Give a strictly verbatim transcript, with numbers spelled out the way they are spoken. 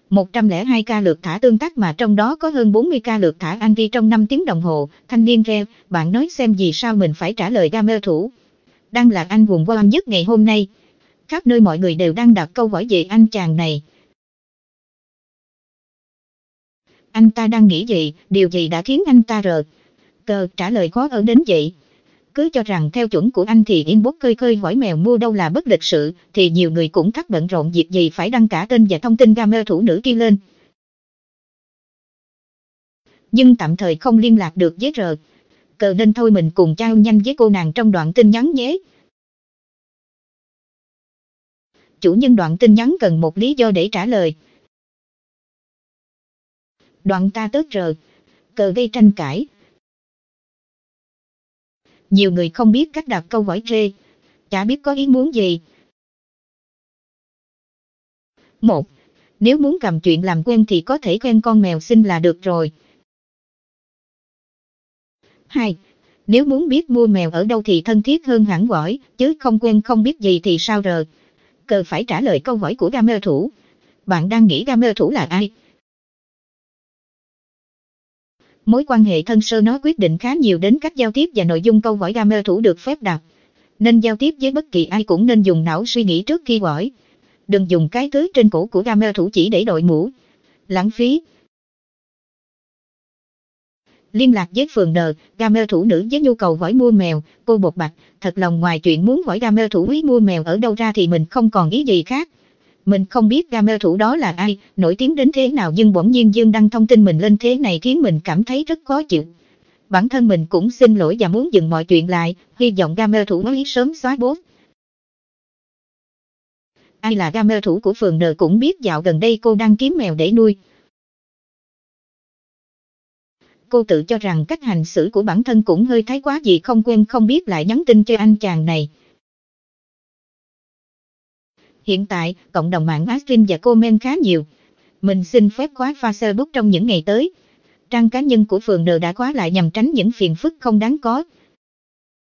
một trăm lẻ hai ca lượt thả tương tác mà trong đó có hơn bốn mươi ca lượt thả anti trong năm tiếng đồng hồ. Thanh niên reo, bạn nói xem vì sao mình phải trả lời gamer thủ. Đang là anh buồn bã nhất ngày hôm nay. Khắp nơi mọi người đều đang đặt câu hỏi về anh chàng này. Anh ta đang nghĩ gì, điều gì đã khiến anh ta rờ cờ trả lời khó ở đến vậy. Cứ cho rằng theo chuẩn của anh thì inbox khơi khơi hỏi mèo mua đâu là bất lịch sự, thì nhiều người cũng thắc bận rộn việc gì phải đăng cả tên và thông tin gamer thủ nữ kia lên. Nhưng tạm thời không liên lạc được với rờ cờ nên thôi mình cùng trao nhanh với cô nàng trong đoạn tin nhắn nhé. Chủ nhân đoạn tin nhắn cần một lý do để trả lời. Đoạn ta tớt rờ cờ gây tranh cãi. Nhiều người không biết cách đặt câu hỏi rê, chả biết có ý muốn gì. một. Nếu muốn cầm chuyện làm quen thì có thể quen con mèo xinh là được rồi. hai. Nếu muốn biết mua mèo ở đâu thì thân thiết hơn hẳn hỏi, chứ không quen không biết gì thì sao rờ cờ phải trả lời câu hỏi của gamer thủ. Bạn đang nghĩ gamer thủ là ai? Mối quan hệ thân sơ nó quyết định khá nhiều đến cách giao tiếp và nội dung câu hỏi gamer thủ được phép đặt. Nên giao tiếp với bất kỳ ai cũng nên dùng não suy nghĩ trước khi hỏi. Đừng dùng cái thứ trên cổ của gamer thủ chỉ để đội mũ. Lãng phí. Liên lạc với phường N, gamer thủ nữ với nhu cầu hỏi mua mèo, cô bộc bạch, thật lòng ngoài chuyện muốn hỏi gamer thủ quý mua mèo ở đâu ra thì mình không còn ý gì khác. Mình không biết gamer thủ đó là ai, nổi tiếng đến thế nào nhưng bỗng nhiên Dương đăng thông tin mình lên thế này khiến mình cảm thấy rất khó chịu. Bản thân mình cũng xin lỗi và muốn dừng mọi chuyện lại, hy vọng gamer thủ ấy sớm xóa post. Ai là gamer thủ của phường N cũng biết dạo gần đây cô đang kiếm mèo để nuôi. Cô tự cho rằng cách hành xử của bản thân cũng hơi thái quá vì không quen không biết lại nhắn tin cho anh chàng này. Hiện tại, cộng đồng mạng Astrin và comment khá nhiều. Mình xin phép khóa Facebook trong những ngày tới. Trang cá nhân của phường N đã khóa lại nhằm tránh những phiền phức không đáng có.